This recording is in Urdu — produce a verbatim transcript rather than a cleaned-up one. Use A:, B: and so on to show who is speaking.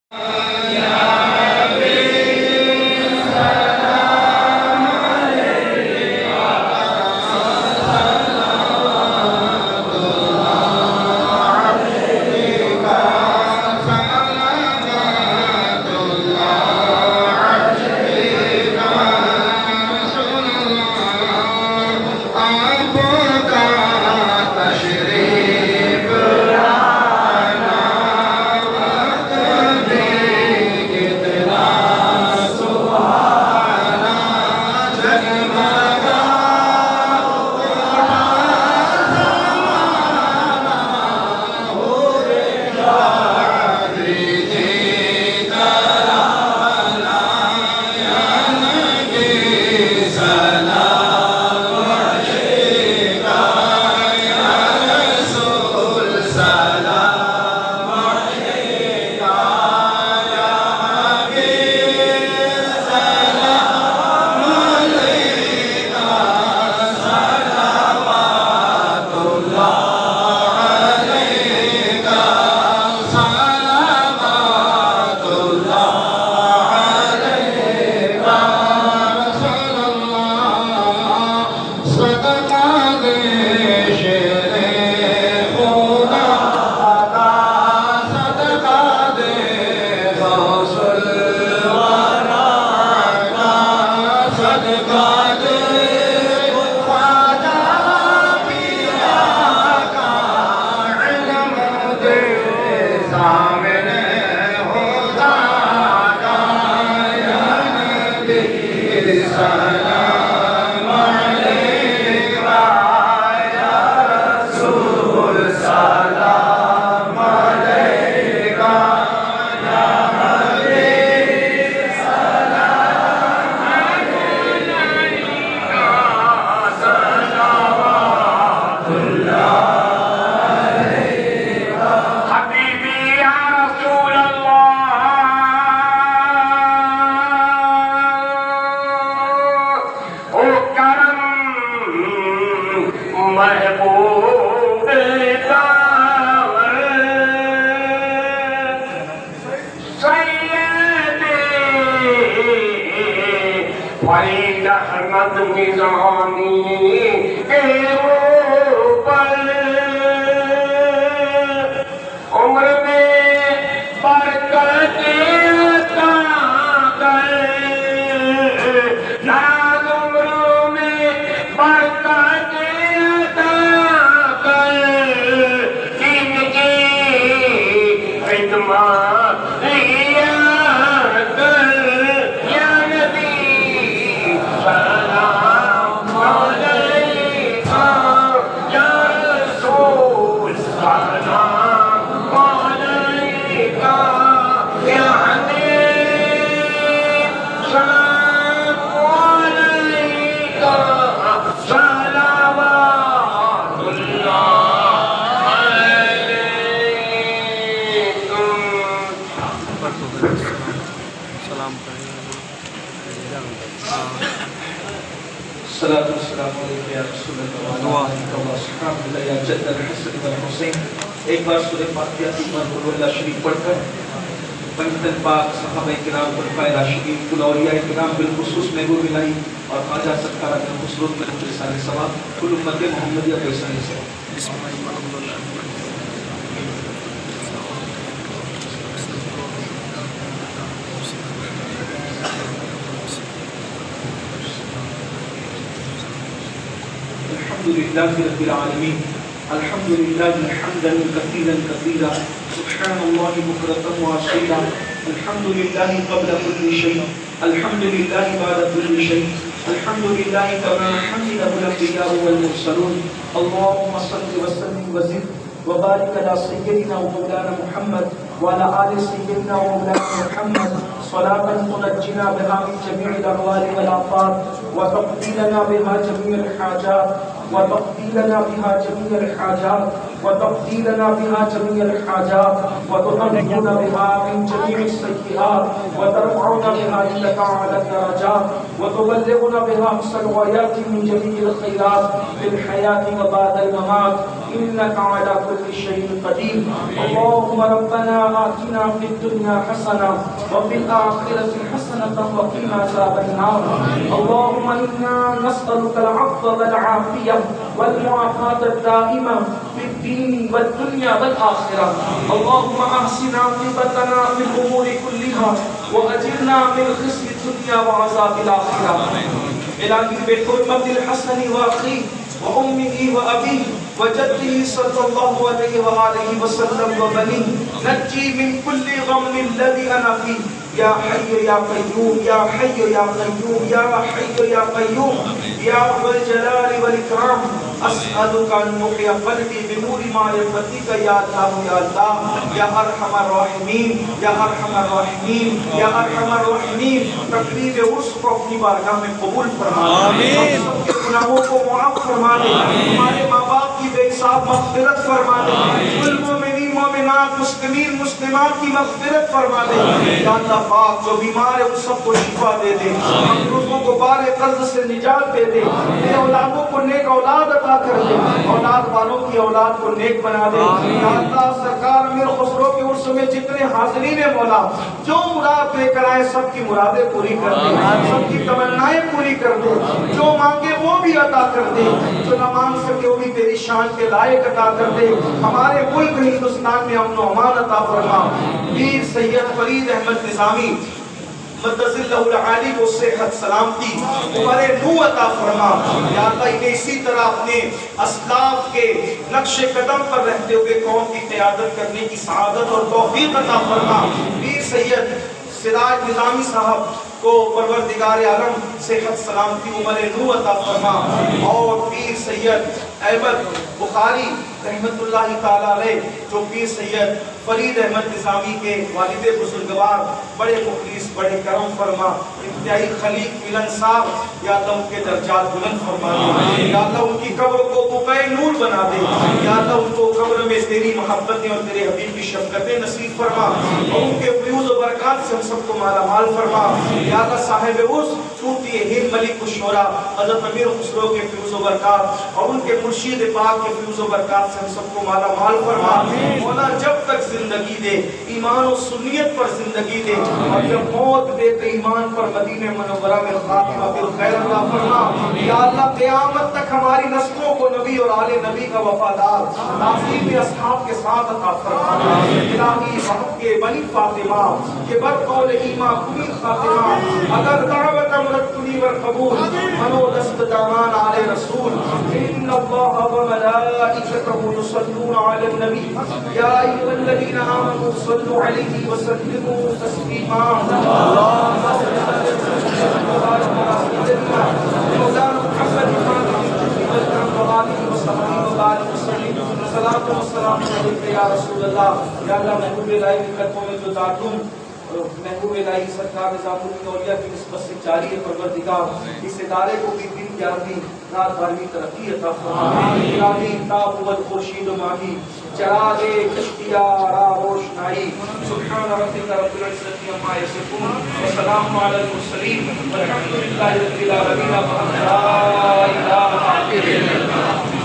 A: ایک بار سورہ فاتحہ ایمان قل اللہ شریف پڑھ کر پنجتن پاک صحابہ کرام خلفائے راشدین کل اولیاء کرام بالخصوص محبوب الہی اور خواجہ سرکار اپنے خسرت میں رسالہ ثواب کل امت محمدیہ کو رسالہ ثواب بسم اللہ الرحمن الرحیم الحمد للہ رب العالمین الحمد لله حمدا كثيرا كثيرا سبحان الله بكرة وأصيلا الحمد لله قبل كل شيء الحمد لله بعد كل شيء الحمد لله كما حمده الأنبياء والمرسلون اللهم صل وسلم وزد وبارك على سيدنا ومولانا محمد وعلى آل سيدنا ومولانا محمد صلاة تنجينا بها من جميع الأهوال والآفات وتقضي لنا بها جميع الحاجات وتقضي لنا بها جميع الحاجات وتقضي لنا بها جميع الحاجات وتطهرنا بها من جميع السيئات وترفعنا بها عندك أعلى الدرجات وتبلغنا بها أقصى الغايات من جميع الخيرات في الحياة وبعد الممات إنك على كل شيء قدير. اللهم ربنا آتنا في الدنيا حسنة وفي الآخرة حسنة وقنا عذاب النار. اللهم إنا نسألك العفو والعافية والمعافاة الدائمة في الدين والدنيا والآخرة. اللهم أحسن عاقبتنا في الأمور كلها وأجرنا من خزي الدنيا وعذاب الآخرة. إلهي بحرمة الحسن وأخيه وأمه وأبيه وجده صلى الله عليه وآله وسلم وبنيه نجي من كل غم الذي أنا فيه. يا حي يا قيوم يا حي يا قيوم يا حي يا قيوم يا ذا الجلال والإكرام. أسألك أن نحيي قلبي بنور معرفتك يا الله يا الله يا أرحم الراحمين يا أرحم الراحمين يا أرحم الراحمين. تقریب عرس کو اپنی بارگاہ میں قبول فرما دے. ہم سب کے گناہوں کو معاف فرما دے. ہمارے ماں باپ کی بے حساب مغفرت فرما دے. المؤمنین مومنات مسلمین مسلمات کی مغفرت فرما دے. یا اللہ پاک جو بیمار ہے ان سب کو شفا دے دے. مقروضوں کو بار قرض سے نجات دے دے. اے اولادوں کو نیک اولاد عطا کر دے. اولاد والوں کی اولاد کو نیک بنا دے. یا اللہ سرکار امیر خسرو کے عرس میں جتنے حاضرین مولا جو مراد لے کر آئے سب کی مرادیں پوری کر دے. سب کی تمنائیں پوری کر دے. جو مانگے وہ بھی عطا کر دے. جو نہ مانگ سکے وہ بھی تیری شان کے لائق عطا کر دے. ہمارے ملک ہندوستان میں امن و امان عطا فرما. پیر سید فرید احمد نظامی مقدس اللہ العالی کو صحت سلامتی عمر نو عطا فرما. یا اللہ انہیں اسی طرح اپنے اسلاف کے نقش قدم پر رہتے ہوئے قوم کی قیادت کرنے کی سعادت اور توفیق عطا فرما. پیر سید سراج نظامی صاحب کو پروردگار عالم صحت سلامتی عمر نو عطا فرما. اور پیر سید احمد بخاری رحمت اللہ تعالی علیہ جو پیر سید فرید احمد نظامی کے والد بزرگوار بڑے مخلص بڑے کرم فرما. انتہائی خلیق ملن صاحب یا اللہ ان کے درجات بلند فرما دے. یا اللہ ان کی قبر کو بقعہ نور بنا دے. یا اللہ ان کو قبر میں تیری محبتیں اور تیرے حبیب کی شفقتیں نصیب فرما. اور ان کے فیوز و برکات سے ہم سب کو مالا مال فرما. یا اللہ صاحب عرس صوفی ہند ملک الشعراء حضرت امیر خسرو کے فیوز و برکات اور ان کے مرشد پاک کے فیوز و برکات سے ہم سب کو مالا مال فرما. مولا جب تک زندگی دے ایمان و سنیت پر زندگی دے اور جب موت دے تو ایمان پر مدینہ منورہ میں خاتمہ بالخیر عطا فرما. یا اللہ قیامت تک ہماری نسلوں کو نبی اور آل نبی کا وفادار تعظیم اصحاب کے ساتھ عطا فرما. الہی حق کے بنی فاطمہ کے برقول ایمہ کمی خاتمہ اگر دعوت امرت کنی ور قبول منو دست دامان آل رسول. ان اللہ و ملائکتہ یصلون علی النبی یا ایھا الذین آمنوا صلوا علیہ وسلموا تسلیما. اللهم صل وسلم مولانا محمد صلاۃ و سلام علیک یا رسول اللہ. یا اللہ محبوب الہی کی خدمتوں میں جو تعلق محبوب الہی سرکار نظام الدین اولیاء کی نسبت سے جاری ہے پروردگار اس ادارے کو بھی دن گیارہویں رات بارہویں ترقی عطا فرما. الہی تاب و خورشید و ماہی چراغ کشتیاں را روشنائی. سبحان ربک رب العزت عما یصفون وسلام علی المرسلین والحمد للہ رب العالمین. لا الہ الا اللہ.